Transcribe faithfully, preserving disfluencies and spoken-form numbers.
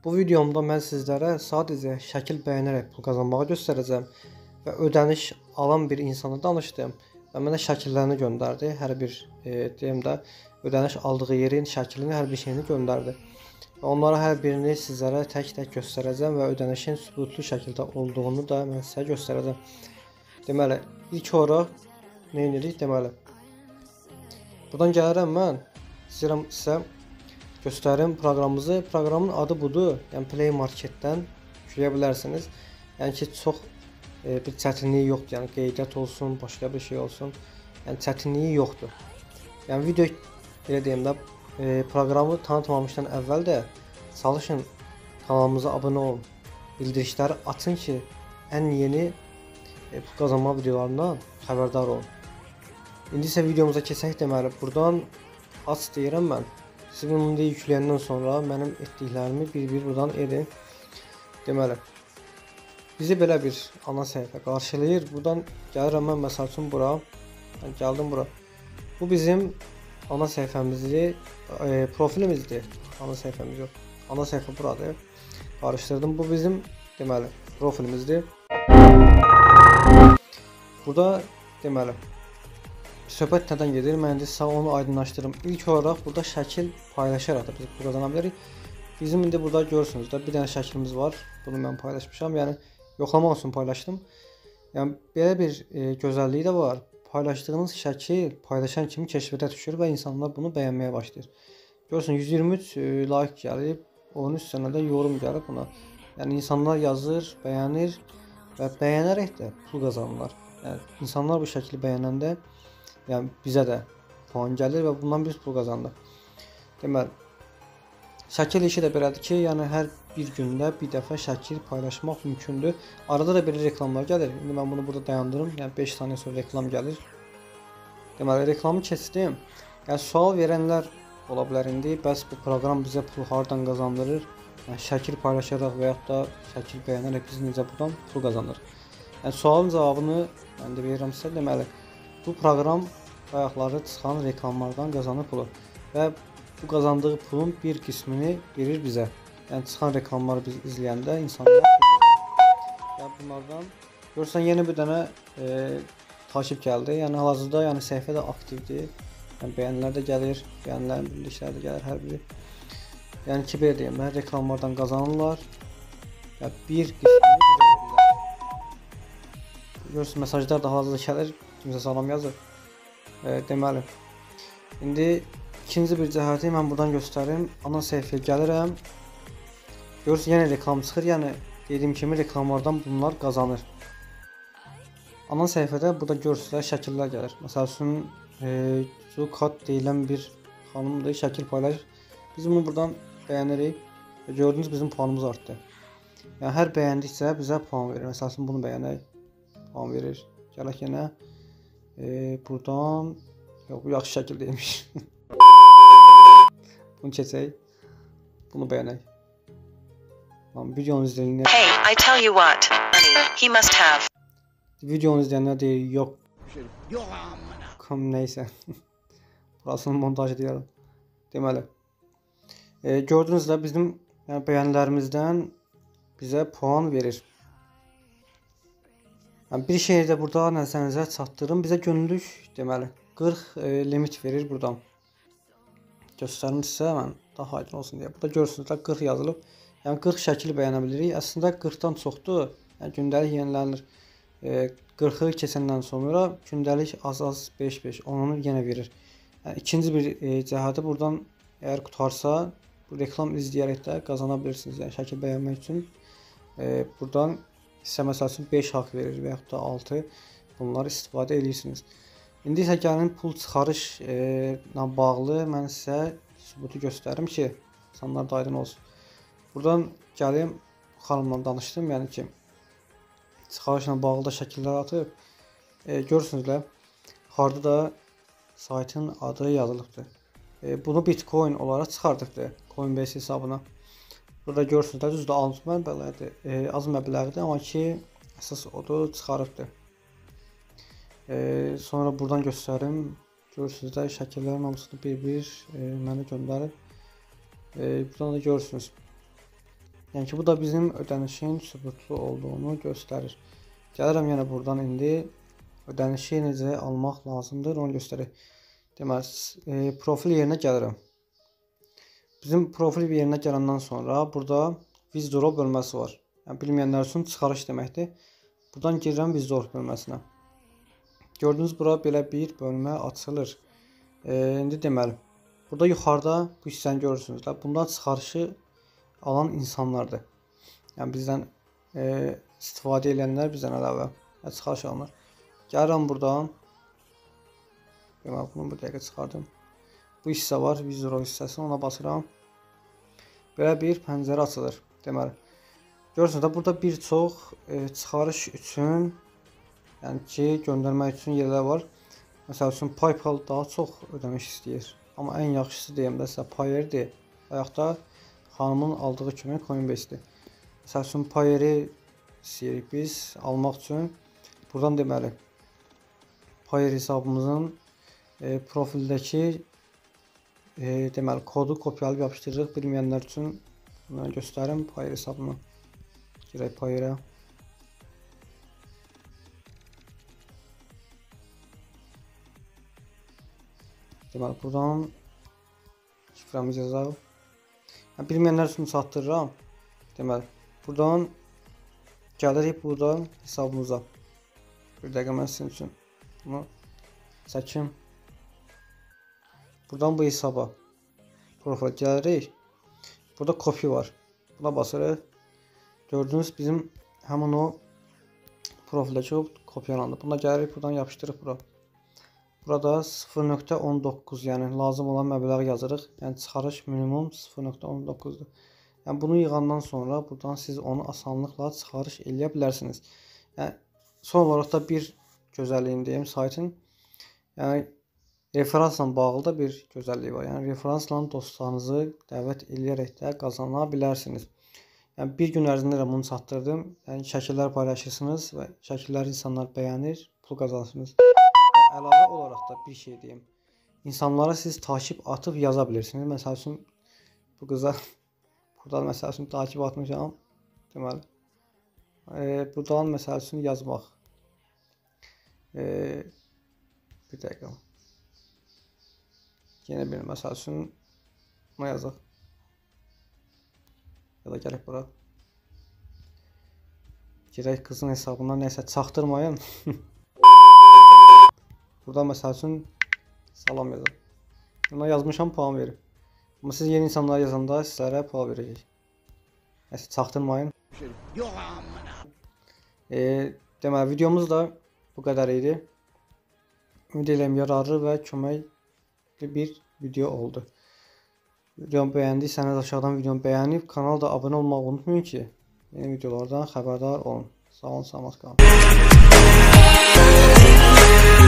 Bu videomda mən sizlərə sadəcə şəkil bəyənərək pul qazanmağı göstərəcəm və ödəniş alan bir insana danışdım və mənə şəkillərini göndərdi. Hər bir e, deyim də ödəniş aldığı yerin şəklini, hər bir şeyini göndərdi. Və onlara hər birini sizlərə tək-tək göstərəcəm və ödənişin sübutlu şəkildə olduğunu da mən sizə göstərəcəm. Deməli, ilk olaraq nə edirik? Deməli, buradan gəlirəm mən sizə, sizə göstərim proqramımızı. Proqramın adı budur. Yəni Play Marketdən yükləyə bilərsiniz. Yəni ki, çox e, bir çətinliyi yoxdur. Yəni qeydiyyat olsun, başqa bir şey olsun. Yəni çətinliyi yoxdur. Yəni video belə deyim də e, proqramı tanıtmamışdan əvvəl də çalışın kanalımıza abunə olun. Bildirişləri açın ki, ən yeni e, pul qazanma videolarından xəbərdar olun. İndi isə videomuza keçək. Deməli, buradan aç deyirəm mən. Siz bunu da yükləyəndən sonra mənim etdiklərimi bir-bir buradan edin. Deməli, bizi belə bir ana səhifə qarşılayır. Buradan gəlirəm mən məsəl üçün bura. Yəni, gəldim bura. Bu bizim ana səhifəmizdir, e, profilimizdir. Ana səhifəmiz yox. Ana səhifə buradır. Qarışdırdım. Bu bizim deməli profilimizdir. Burada deməli söhbət nədən gedir? Mən də sizə onu aydınlaşdırım. İlk olaraq burada şəkil paylaşaraq da biz pul qazana bilərik. Bizim indi burada görürsünüz də bir dənə şəklimiz var. Bunu mən paylaşmışam. Yəni yoxlamaq üçün paylaşdım. Yəni belə bir e, gözəlliyi də var. Paylaşdığınız şəkil paylaşan kimi kəşfiyyata düşür və insanlar bunu bəyənməyə başlayır. Görürsünüz yüz iyirmi üç e, like gəlib, onun üstünə də yorum gəlib buna. Yəni insanlar yazır, bəyənir və bəyənərək də pul qazanırlar. Yəni insanlar bu şəkli bəyənəndə yəni bizə də puan gəlir və bundan biz pul qazandıq. Deməli, şəkil işi də belədir ki, yəni hər bir gündə bir dəfə şəkil paylaşmaq mümkündür. Arada da belə reklamlar gəlir. İndi mən bunu burada dayandırım. Yəni beş saniyə sonra reklam gəlir. Deməli, reklamı keçdim. Yəni sual verənlər ola bilər indi. Bəs bu proqram bizə pul hardan qazandırır? Yəni şəkil paylaşaraq və yaxud da şəkil bəyənərək biz necə buradan pul qazanırıq? Yəni sualın cavabını mən də verirəm sizə. Deməli, bu proqram bayaqları çıxan reklamlardan qazanır pulu və bu qazandığı pulun bir qismini verir bizə. Yəni çıxan reklamları biz izləyəndə insanlar yəni bunlardan görürsən yeni bir dənə e, takip gəldi. Yəni hal-hazırda yəni səhifə də aktivdir. Yəni bəyənilər də gəlir, bəyənlərin bildikləri də gəlir hər biri. Yəni ki, belə deyim, hər reklamlardan qazanırlar. Yəni bir qismini bizə verirlər. Görürsünüz mesajlar da hal-hazırda gəlir. Kimsə salam yazır. E, deməli, indi ikinci bir cəhəti mən buradan göstərim. Ana səhifəyə gəlirəm. Görürsünüz, yenə reklam çıxır. Yəni dediyim kimi reklamlardan bunlar qazanır. Ana səhifədə burada görürsünüz şəkillər gəlir. Məsəl üçün e, Zukat deyilən bir xanımdır, şəkil paylaşır. Biz bunu buradan bəyənirik və gördüyünüz bizim puanımız artdı. Yəni hər bəyəndikcə bizə puan verir. Məsəl üçün bunu bəyənək, puan verir. Gələk yenə e, buradan yox, bu yaxşı şəkil deyilmiş. Bunu keçək. Bunu bəyənək. Lan videonu izləyənlər. Hey, I tell you what, money he must have. Videonu izləyənlər deyir, yox. Kam nəysə. Burasını montaj edirəm. Deməli. E, gördünüz də bizim yəni bəyənlərimizdən bizə puan verir. Yəni bir şeyi də burada nəzərinizə çatdırım. Bizə günlük deməli qırx e, limit verir buradan. Göstərim sizə mən daha aydın olsun deyə. Burada görürsünüz də qırx yazılıb. Yəni qırx şəkil bəyənə bilirik. Əslində qırxdan çoxdur. Yəni gündəlik yenilənir. E, qırxı keçəndən sonra gündəlik az-az beş beş onu yenə verir. Yəni ikinci bir e, cəhəti buradan əgər qutarsa bu reklam izləyərək də qazana bilirsiniz. Yəni şəkil bəyənmək üçün e, buradan sizə məsəl üçün beş haqq verir və yaxud da altı. Bunları istifadə edirsiniz. İndi isə gəlin pul çıxarış ilə e, bağlı mən sizə sübutu göstərim ki, insanlar da aydın olsun. Buradan gəlim xanımla danışdım, yəni ki, çıxarışla bağlı da şəkillər atıb. E, görürsünüz də, yuxarıda da saytın adı yazılıbdır. E, bunu Bitcoin olaraq çıxardıbdır Coinbase hesabına. Burada görürsünüz də düzdür altı məbləğdir, e, az məbləğdir, amma ki əsas odur çıxarıbdır. E, sonra buradan göstərim. Görürsünüz də şəkillərin hamısını bir-bir e, mənə göndərib. E, buradan da görürsünüz. Yəni ki, bu da bizim ödənişin sübutlu olduğunu göstərir. Gəlirəm yenə buradan indi ödənişi necə almaq lazımdır onu göstərir. Deməli, e, profil yerinə gəlirəm. Bizim profil yerinə gələndən sonra burada Withdraw bölməsi var. Yəni bilməyənlər üçün çıxarış deməkdir. Buradan girirəm Withdraw bölməsinə. Gördüyünüz bura belə bir bölmə açılır. E, indi deməli, burada yuxarıda bu hissəni görürsünüz də. Bundan çıxarışı alan insanlardır. Yəni bizdən e, istifadə edənlər bizdən əlavə yəni, çıxarış alınır. Gəlirəm buradan. Deməli, bunu bu dəqiqə çıxardım. Bu hissə var, Withdraw hissəsi, ona basıram. Belə bir pəncərə açılır. Deməli, görürsünüz də burada bir çox e, çıxarış üçün, yəni ki, göndərmək üçün yerlər var. Məsəl üçün PayPal daha çox ödəmiş istəyir. Amma ən yaxşısı deyim də sizə Payeer-dir. Və yaxud da xanımın aldığı kimi Coinbase-dir. Məsəl üçün Payeer-i istəyirik biz almaq üçün. Buradan deməli, Payeer hesabımızın e, profildəki e, deməli, kodu kopyalayıb yapışdırırıq. Bilməyənlər üçün bunu göstərim. Payeer hesabını girək Payeer-ə. Deməli, buradan şifrəmizi yazaq. Yəni, bilməyənlər üçün çatdırıram. Deməli, buradan gəlirik buradan hesabımıza. Bir dəqiqə mən sizin üçün bunu çəkim. Buradan bu hesaba profil gəlirik. Burada copy var. Buna basırıq. Gördüyünüz bizim həmin o profildəki kopyalandı. Buna gəlirik, buradan yapışdırıq bura. Burada sıfır nöqtə on doqquz, yəni lazım olan məbləği yazırıq. Yəni çıxarış minimum sıfır nöqtə on doqquzdur. Yəni bunu yığandan sonra buradan siz onu asanlıqla çıxarış eləyə bilərsiniz. Yəni son olaraq da bir gözəlliyini deyim saytın. Yəni referansla bağlı da bir gözəlliyi var. Yəni referansla dostlarınızı dəvət eləyərək də qazana bilərsiniz. Yəni bir gün ərzində də bunu çatdırdım. Yəni şəkillər paylaşırsınız və şəkilləri insanlar bəyənir, pul qazanırsınız. Əlavə olaraq da bir şey deyim. İnsanlara siz takip atıb yaza bilirsiniz. Məsəl üçün bu qıza buradan məsəl üçün takip atmışam. Deməli, e, buradan məsəl üçün yazmaq. E, bir dəqiqə. Yenə bir məsəl üçün buna yazaq. Ya da gələk bura. Girək qızın hesabından nəsə çaxdırmayın. Burada məsəl üçün salam yazın. Buna yazmışam, puan verin. Amma siz yeni insanlara yazanda sizlərə puan verəcək. Nəsə çaxdırmayın. E, deməli, videomuz da bu qədər idi. Ümid edirəm yararlı və köməkli bir video oldu. Videomu bəyəndiysəniz aşağıdan videomu bəyənib kanala da abunə olmağı unutmayın ki, yeni videolardan xəbərdar olun. Sağ olun, salamat qalın.